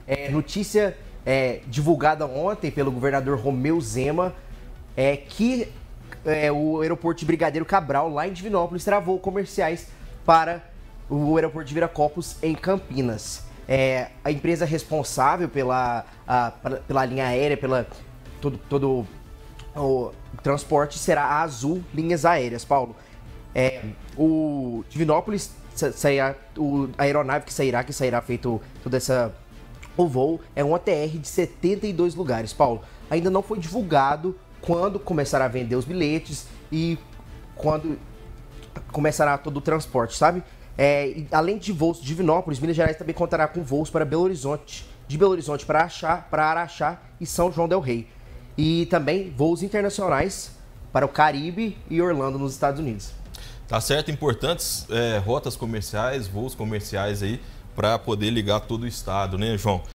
Notícia divulgada ontem pelo governador Romeu Zema que o aeroporto de Brigadeiro Cabral, lá em Divinópolis, travou comerciais para o aeroporto de Viracopos, em Campinas. A empresa responsável pela linha aérea, todo o transporte, será a Azul Linhas Aéreas, Paulo. O Divinópolis, a aeronave que sairá feito o voo, é um ATR de 72 lugares, Paulo. Ainda não foi divulgado quando começará a vender os bilhetes e quando começará todo o transporte, sabe? Além de voos de Divinópolis, Minas Gerais também contará com voos para Belo Horizonte, de Belo Horizonte para Araxá e São João del Rei. E também voos internacionais para o Caribe e Orlando, nos Estados Unidos. Tá certo, importantes rotas comerciais, voos comerciais aí para poder ligar todo o estado, né, João?